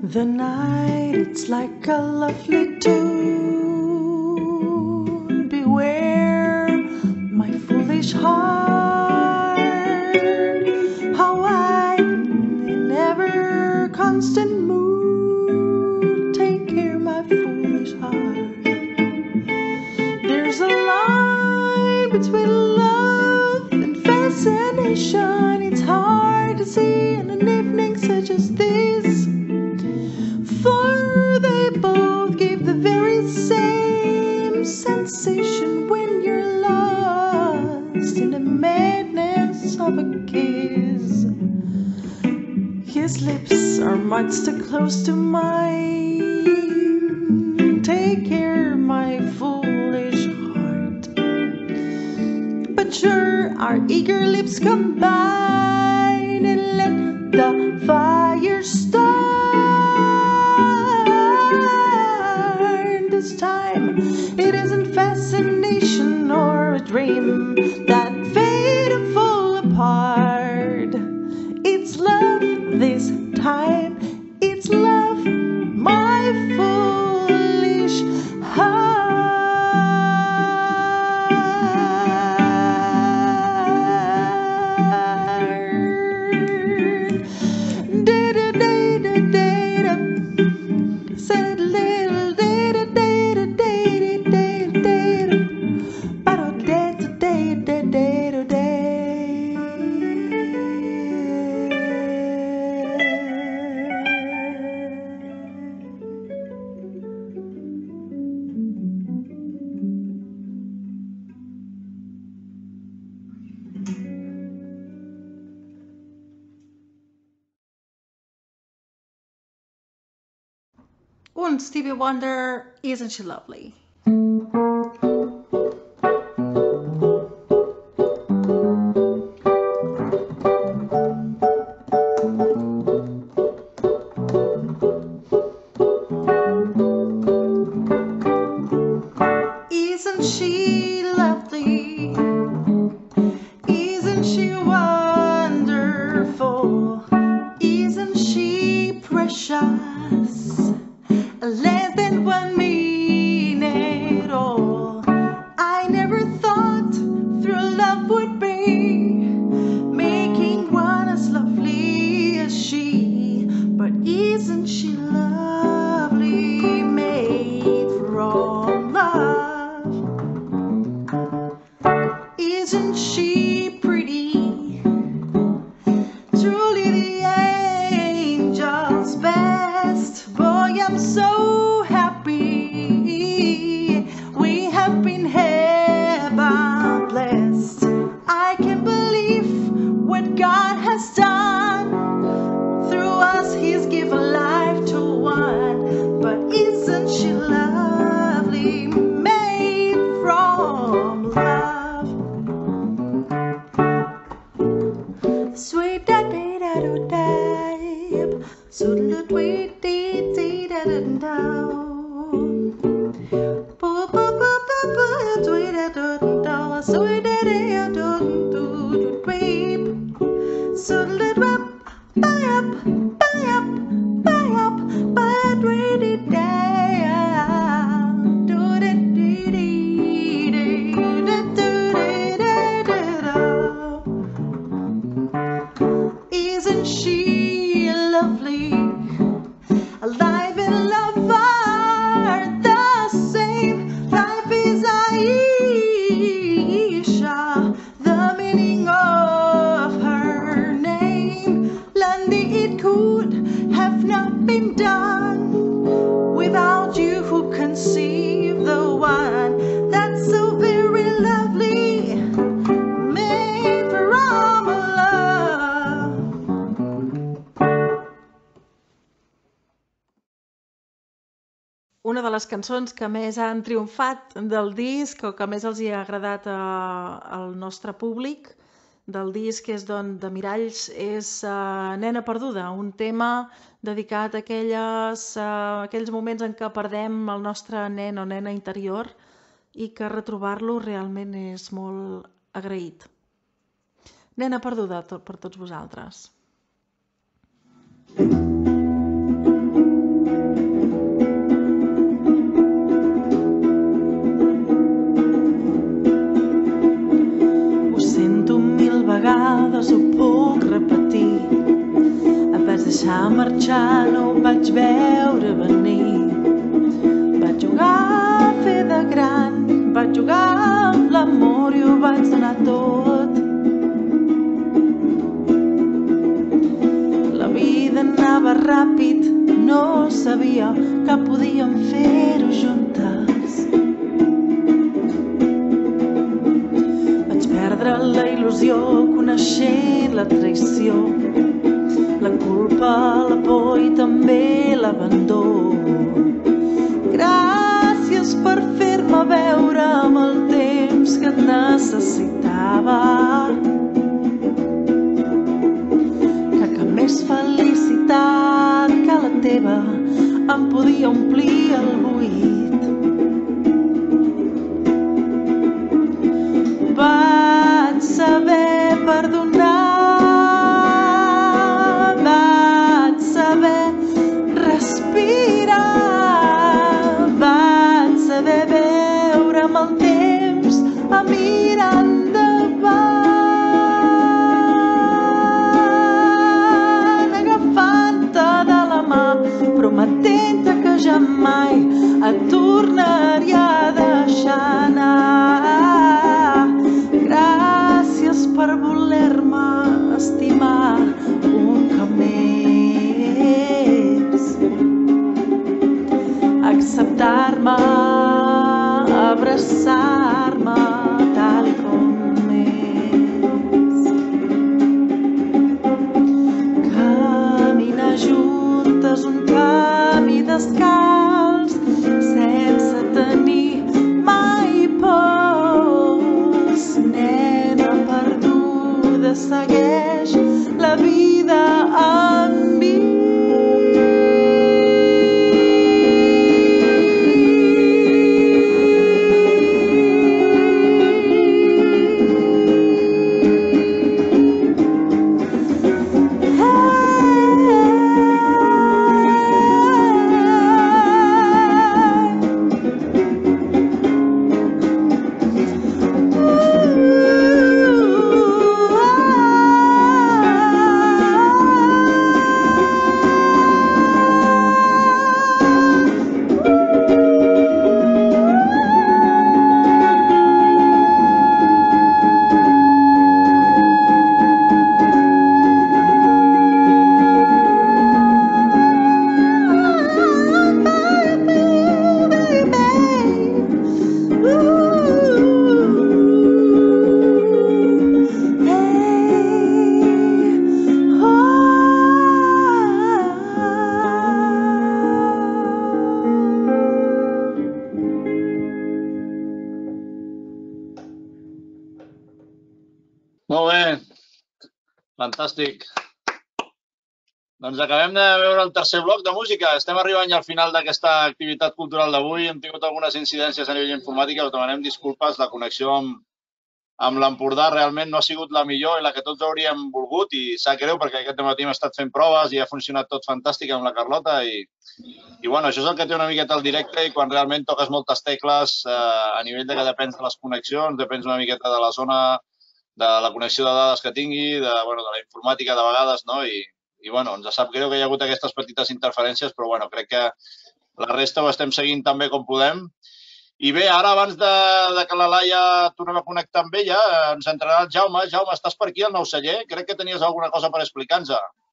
The night, it's like a lovely tune. Beware, my foolish heart, how I, in ever constant mood, take care, my foolish heart. There's a line between love and fascination. It's hard to see in an evening such as this, for they both give the very same sensation when you're lost in the madness of a kiss. His lips are much too close to mine. Take care, my foolish heart. But sure, our eager lips combine and let the fire start. This time, it isn't fascination or a dream that fade and fall apart. It's love this time. It's love, my foolish heart. Da-da-da-da-da-da. Said a little da-da-da-da-da-da-da-da. Ba-da-da-da-da-da-da-da. Und Stevie Wonder, Isn't She Lovely? Isn't she lovely? Isn't she wonderful? Isn't she precious? Less than one minute all. I never thought through love would be making one as lovely as she. But isn't she lovely, made from love? Isn't she pretty? Truly the angel's best. Boy, I'm so happy. We have been heaven blessed. I can't believe what God has done. Through us, He's given life to one. But isn't she lovely, made from love? Sweet da da da da da, sweet sweet dee dee da da da. Boo boo boo boo boo, sweet da da da, sweet da da da da da. Sweet da da, buy up, buy up, buy up, buy ready da. Do da dee dee dee da do da da da. Isn't she lovely? Life and love are the same. Life is Aisha, the meaning of her name. Lundy, it could have not been done without you who conceived the one that's so very lovely, made from love. Una de les cançons que més han triomfat del disc o que més els hi ha agradat a, al nostre públic del disc és doncs, de Miralls és uh, Nena perduda, un tema dedicat a aquelles, uh, aquells moments en què perdem el nostre nen o nena interior i que retrobar-lo realment és molt agraït. Nena perduda tot, per tots vosaltres. Deixar marxar no ho vaig veure venir. Vaig jugar a fer de gran, vaig jugar amb l'amor i ho vaig donar tot. La vida anava ràpid, no sabia que podíem fer-ho juntes. Vaig perdre la il·lusió coneixent la traïció, la culpa, la por i també l'abandó. Gràcies per fer-me veure amb el temps que et necessitava, que cap més felicitat que la teva em podia omplir el buit. Vaig saber perdonar, vaig saber respirar, vaig saber veure amb el temps a mirar endavant, agafant-te de la mà, prometent-te que ja mai et tornaria a deixar anar. Gràcies per voler-me estimar un cop més, acceptar-me, abraçar-me tal com és, caminar juntes un camí descalç sense tenir mai pors. Nena perduda, segueix la vida amb mi. Molt bé, fantàstic. Doncs acabem de veure el tercer bloc de música. Estem arribant ja al final d'aquesta activitat cultural d'avui. Hem tingut algunes incidències a nivell informàtic, us demanem disculpes. La connexió amb, amb l'Empordà realment no ha sigut la millor i la que tots hauríem volgut, i sap greu perquè aquest matí hem estat fent proves i ha funcionat tot fantàstic amb la Carlota i, i bueno, això és el que té una miqueta el directe, i quan realment toques moltes tecles eh, a nivell de que depens de les connexions, depens una miqueta de la zona, de la connexió de dades que tingui, de, bueno, de la informàtica de vegades, no? I, i bueno, ens sap greu que hi ha hagut aquestes petites interferències, però bueno, crec que la resta ho estem seguint també com podem. I bé, ara abans de, de que la Laia tornem a connectar amb ella, ens entrarà el Jaume. Jaume, estàs per aquí al Nou Celler? Crec que tenies alguna cosa per explicar-nos.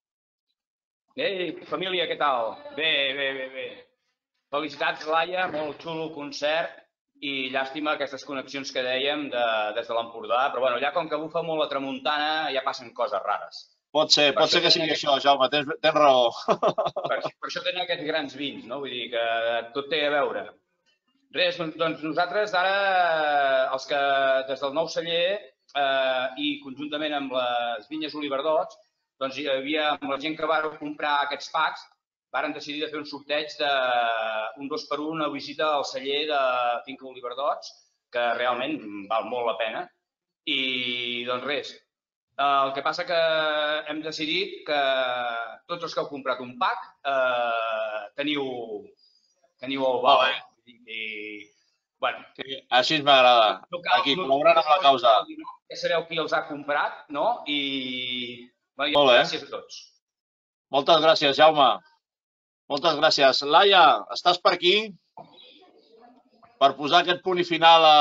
Ei, família, què tal? Bé, bé, bé, bé. Felicitats, Laia, molt xulo el concert i llàstima aquestes connexions que dèiem de, des de l'Empordà, però bueno, allà com que bufa molt la tramuntana ja passen coses rares. Pot ser, pot ser que sigui això, Jaume, tens, tens raó. Per, per això tenen aquests grans vins, no? Vull dir que tot té a veure. Res, doncs nosaltres ara, els que des del Nou Celler eh, i conjuntament amb les vinyes Oliverdots, doncs hi havia, amb la gent que va comprar aquests packs, varen decidir de fer un sorteig d'un dos per un a visita al celler de Finca Oliverdots, que realment val molt la pena. I doncs res, el que passa que hem decidit que tots els que heu comprat un pack eh, teniu, teniu el val. I, bueno, sí, així m'agrada. No aquí, col·laborant amb la causa. Ja sabeu qui els ha comprat, no? I bueno, molt bé. Gràcies a tots. Moltes gràcies, Jaume. Moltes gràcies. Laia, estàs per aquí? Per posar aquest punt i final a...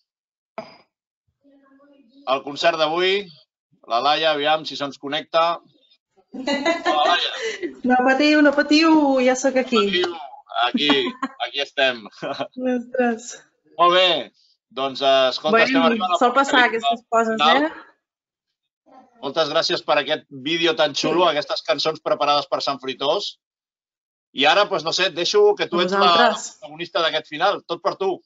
al concert d'avui. La Laia, aviam si se'ns connecta. Hola, Laia. No patiu, no patiu, ja sóc aquí. No patiu. Aquí, aquí estem. Ostres. Molt bé. Doncs, escolta, bueno, estem arribant a... Sol passar aquestes coses, final. eh? Moltes gràcies per aquest vídeo tan xulo, aquestes cançons preparades per Sant Fruitós. I ara, doncs, no sé, et deixo que tu ets la protagonista d'aquest final. Tot per tu.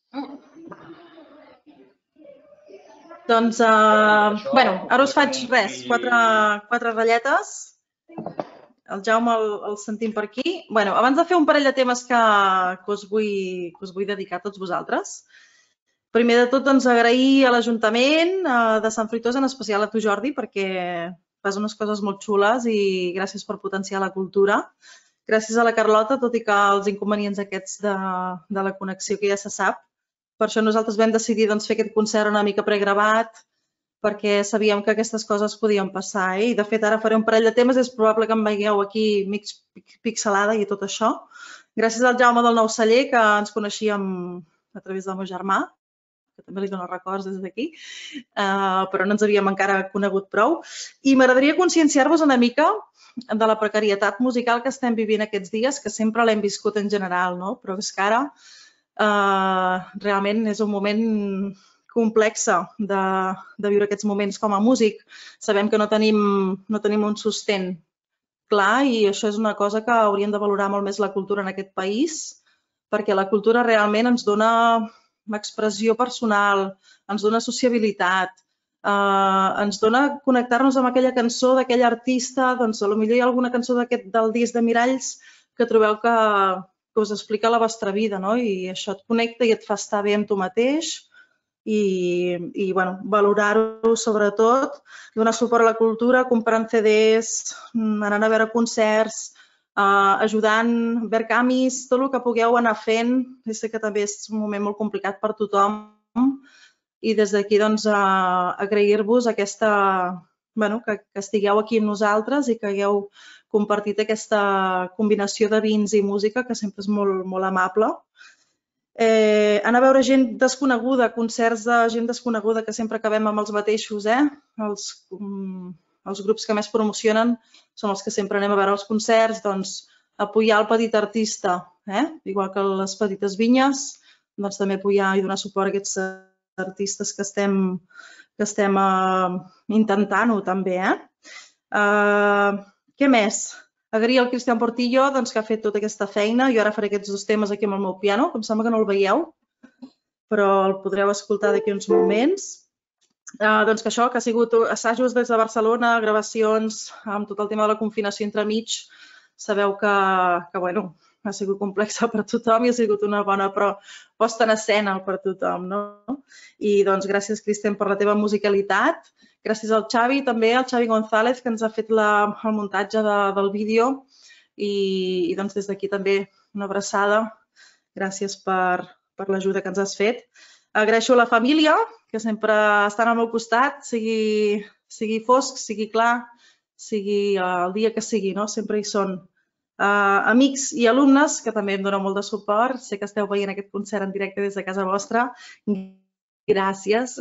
Doncs, uh, bueno, ara us faig res, quatre, quatre ratlletes. El Jaume el, el sentim per aquí. Bueno, abans de fer un parell de temes que, que, us, vull, que us vull dedicar a tots vosaltres, primer de tot, doncs, agrair a l'Ajuntament de Sant Fruitós, en especial a tu, Jordi, perquè fas unes coses molt xules i gràcies per potenciar la cultura. Gràcies a la Carlota, tot i que els inconvenients aquests de, de la connexió que ja se sap. Per això nosaltres vam decidir doncs, fer aquest concert una mica pregravat, perquè sabíem que aquestes coses podien passar. Eh? I, de fet, ara faré un parell de temes, és probable que em veieu aquí mig pixelada i tot això. Gràcies al Jaume del Nou Celler, que ens coneixíem a través del meu germà, que també li dono records des d'aquí, uh, però no ens havíem encara conegut prou. I m'agradaria conscienciar-vos una mica de la precarietat musical que estem vivint aquests dies, que sempre l'hem viscut en general, no? Però és que ara uh, realment és un moment complex de, de viure aquests moments com a músic. Sabem que no tenim, no tenim un sostén clar i això és una cosa que hauríem de valorar molt més la cultura en aquest país, perquè la cultura realment ens dona expressió personal, ens dona sociabilitat, eh, ens dona connectar-nos amb aquella cançó d'aquell artista, doncs potser hi ha alguna cançó del disc de Miralls que trobeu que, que us explica la vostra vida, no? I això et connecta i et fa estar bé amb tu mateix i, i bueno, valorar-ho sobretot, donar suport a la cultura, comprant C Ds, anant a veure concerts, Uh, ajudant, Vercamis, tot el que pugueu anar fent. Jo sé que també és un moment molt complicat per tothom i des d'aquí doncs, uh, agrair-vos aquesta, bueno, que, que estigueu aquí amb nosaltres i que hagueu compartit aquesta combinació de vins i música, que sempre és molt, molt amable. Eh, anar a veure gent desconeguda, concerts de gent desconeguda, que sempre acabem amb els mateixos, eh? Els, um, els grups que més promocionen són els que sempre anem a veure els concerts, doncs apoyar el petit artista, eh? Igual que les petites vinyes, doncs també apoyar i donar suport a aquests artistes que estem, que estem uh, intentant-ho també, eh? Uh, què més? Agrair al Cristian Portillo, doncs, que ha fet tota aquesta feina. Jo ara faré aquests dos temes aquí amb el meu piano, que em sembla que no el veieu, però el podreu escoltar d'aquí uns moments. Uh, doncs que això, que ha sigut assajos des de Barcelona, gravacions, amb tot el tema de la confinació entremig, sabeu que, que bueno, ha sigut complexa per tothom i ha sigut una bona posta en escena per tothom, no? I doncs gràcies, Cristian, per la teva musicalitat. Gràcies al Xavi, també al Xavi González, que ens ha fet la, el muntatge de, del vídeo i, i doncs des d'aquí també una abraçada. Gràcies per, per l'ajuda que ens has fet. Agraeixo a la família, que sempre estan al meu costat, sigui, sigui fosc, sigui clar, sigui el dia que sigui, no? Sempre hi són. Uh, amics i alumnes, que també em donen molt de suport. Sé que esteu veient aquest concert en directe des de casa vostra. Gràcies.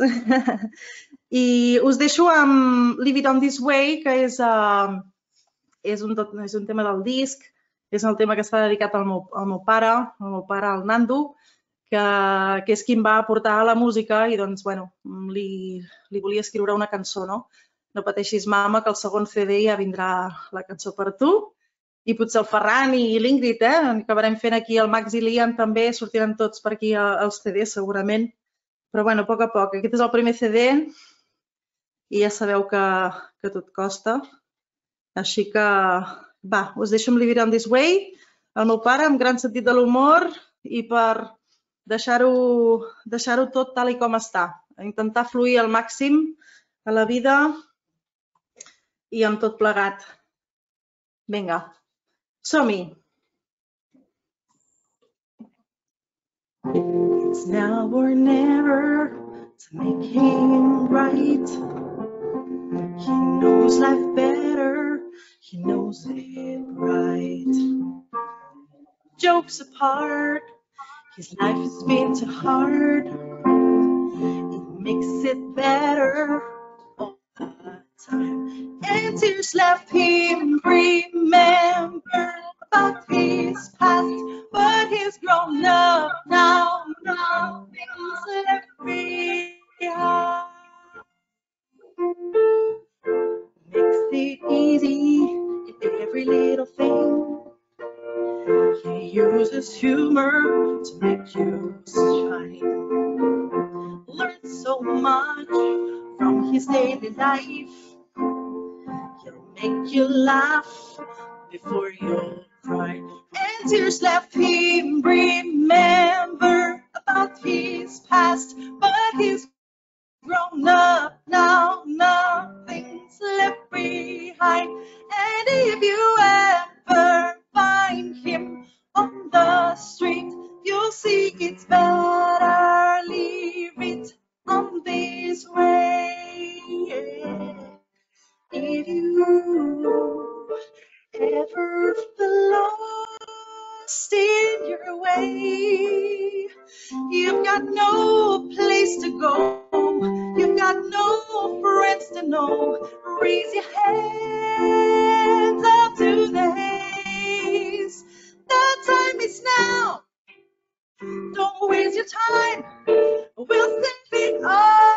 I us deixo amb Live It On This Way, que és, uh, és, un, és un tema del disc. És el tema que està dedicat al meu, al meu pare, al meu pare, al Nando, que, que és qui em va aportar a la música i doncs, bueno, li, li volia escriure una cançó, no? No pateixis, mama, que el segon C D ja vindrà la cançó per tu. I potser el Ferran i l'Ingrid, eh? Acabarem fent aquí el Max i l'Ian també, sortiran tots per aquí els C D segurament. Però bueno, a poc a poc. Aquest és el primer C D i ja sabeu que, que tot costa. Així que, va, us deixo amb Live It On This Way, el meu pare amb gran sentit de l'humor i per deixar-ho deixar-ho tot tal i com està. Intentar fluir al màxim a la vida i amb tot plegat. Vinga, som-hi! It's now or never to make him right. He knows life better. He knows knows it right. Jokes apart, his life has been too hard. It makes it better all the time. And tears left him remember about his past, but he's grown up now. Nothing's left behind. Makes it easy in every little thing. He uses humor to make you shine. Learn so much from his daily life. He'll make you laugh before you cry. And tears left him remember about his past, but he's grown up now, nothing's left behind. And if you ever find him on the street, you'll see it's better leave it on this way. If you ever feel lost in your way, you've got no place to go. You've got no friends to know. Raise your hands up to the haze. The time is now. Don't waste your time. We'll sing it all.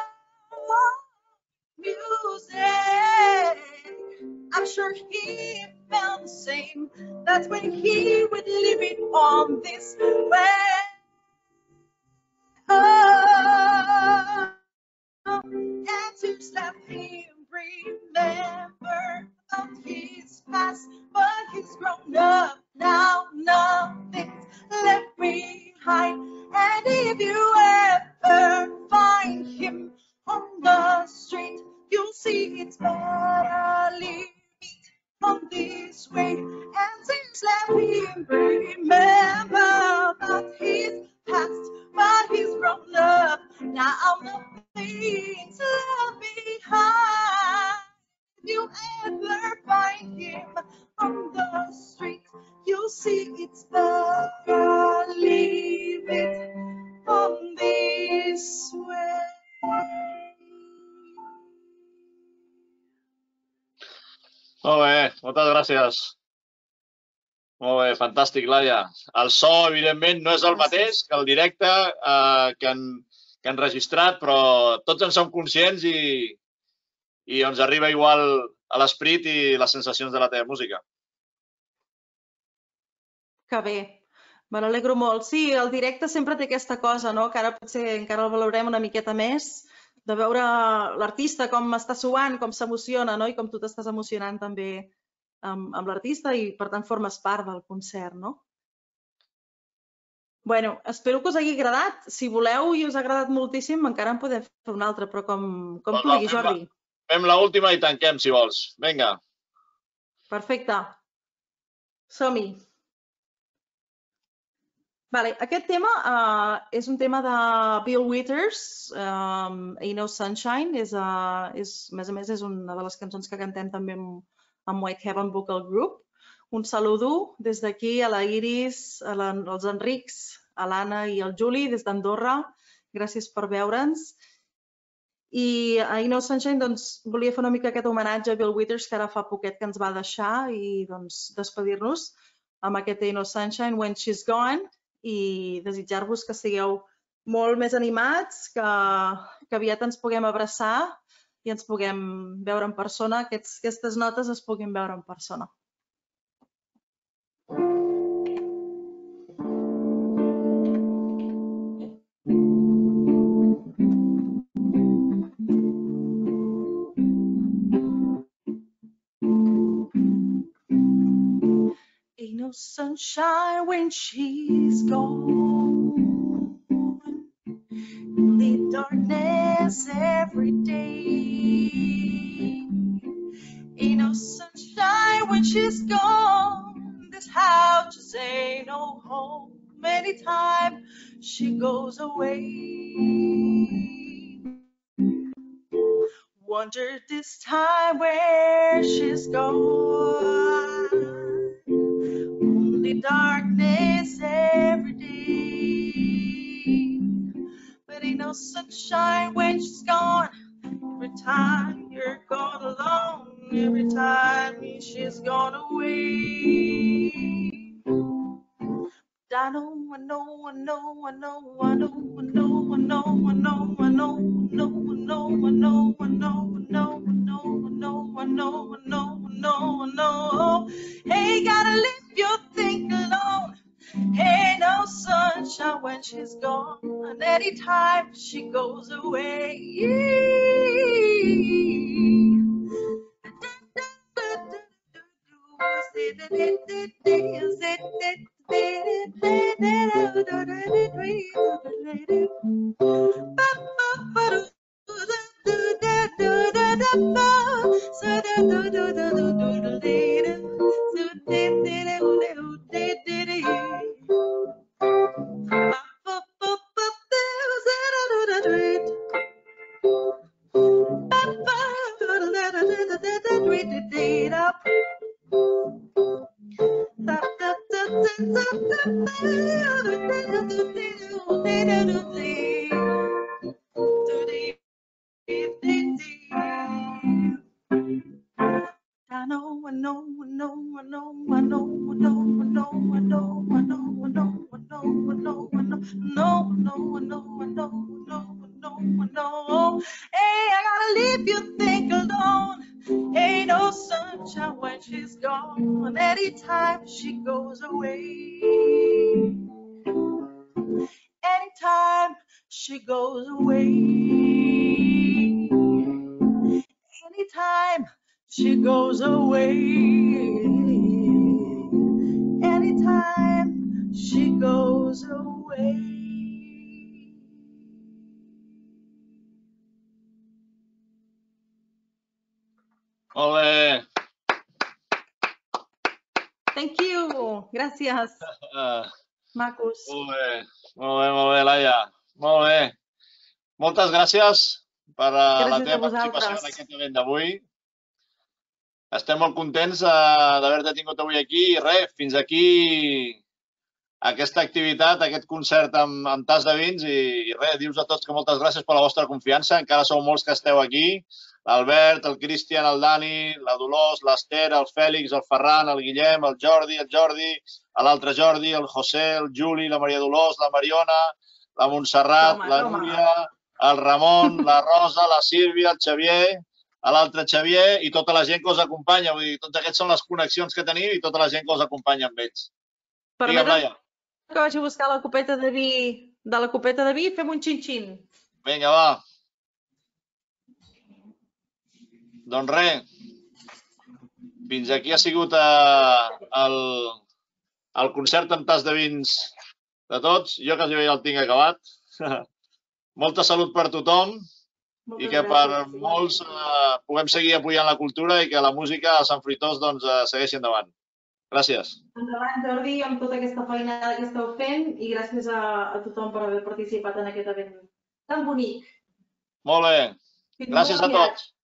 Music. I'm sure he felt the same. That's when he would live it on this way. Oh, and tears left him remember of his past, but he's grown up now, nothing's left behind. And if you ever find him on the street, you'll see it's better leave it on this way. And tears left him remember about his past, but he's grown up now, nothing's left behind. If you ever find him on the street, you'll see it's better leave it on this way. Molt bé, moltes gràcies. Molt bé, fantàstic, Laia. El so, evidentment, no és el mateix que el directe eh, que, han, que han registrat, però tots en som conscients i, i ens arriba igual a l'esperit i les sensacions de la teva música. Que bé, me n'alegro molt. Sí, el directe sempre té aquesta cosa, no? Que ara potser encara el valorem una miqueta més, de veure l'artista com està suant, com s'emociona, no? I com tu t'estàs emocionant també amb, amb l'artista i, per tant, formes part del concert, no? Bueno, espero que us hagi agradat. Si voleu i us ha agradat moltíssim, encara en podem fer un altre, però com, com tu diguis, Jordi. Fem l'última i tanquem, si vols. Vinga. Perfecte. Som-hi. Vale, aquest tema uh, és un tema de Bill Withers, um, Ain't No Sunshine, és, uh, és, a més a més és una de les cançons que cantem també amb, amb White Heaven Vocal Group. Un saludo des d'aquí a la Iris, a la, als Enrics, a l'Anna i al Juli des d'Andorra. Gràcies per veure'ns. I a Ain't No Sunshine doncs, volia fer una mica aquest homenatge a Bill Withers, que ara fa poquet que ens va deixar, i doncs, despedir-nos amb aquest Ain't No Sunshine, When She's Gone, i desitjar-vos que sigueu molt més animats, que, que aviat ens puguem abraçar i ens puguem veure en persona, aquests, aquestes notes es puguin veure en persona. Ain't no sunshine when she's gone. Only darkness every day. Ain't no sunshine when she's gone. This house just ain't no home. Anytime she goes away. Wonder this time where she's gone. sunshine when she's gone. Every time you're gone alone, every time she's gone away. I know, I know, I know, I know, I know, I know, I know, I know, I know, I know, I know, I know, I know, I know, I know, I know, I know, I know, I know. Hey, gotta leave your thing alone. Ain't no sunshine when she's gone, and anytime she goes away. I know, I know, I know, I know, I know, I know, I know, I know, I know, I know, I know, I know, I know, I know, no, no, no, no, no, no, no. Hey, I gotta leave you think alone. Ain't no sunshine when she's gone. Anytime she goes away. Anytime she goes away. Anytime she goes away. Anytime she goes away. Molt bé. Thank you. Gràcies. Uh, Macos. molt bé, molt bé, molt bé, Laia. Molt bé. Moltes gràcies per uh, la Gràcies a teva participació en vosaltres. aquest event d'avui. Estem molt contents uh, d'haver-te tingut avui aquí i res, fins aquí aquesta activitat, aquest concert amb, amb tas de vins i, i res, dius a tots que moltes gràcies per la vostra confiança. Encara sou molts que esteu aquí. L'Albert, el Cristian, el Dani, la Dolors, l'Ester, el Fèlix, el Ferran, el Guillem, el Jordi, el Jordi, l'altre Jordi, el José, el Juli, la Maria Dolors, la Mariona, la Montserrat, Toma, la toma. Núria, el Ramon, la Rosa, la Sílvia, el Xavier, l'altre Xavier i tota la gent que us acompanya. Vull dir, tots aquests són les connexions que tenim i tota la gent que us acompanya amb ells. Digue'm, Permetem Laia. que vagi a buscar la copeta de vi, de la copeta de vi i fem un xin-xin. Vinga, va. Doncs res, fins aquí ha sigut eh, el, el concert amb tas de vins de tots. Jo quasi ja el tinc acabat. Molta salut per tothom i que per molts eh, puguem seguir apoyant la cultura i que la música a Sant Fruitós doncs, eh, segueixi endavant. Gràcies. Endavant, Jordi, amb tota aquesta feinada que esteu fent i gràcies a, a tothom per haver participat en aquest event tan bonic. Molt bé. Fins Gràcies molt a aviat. tots.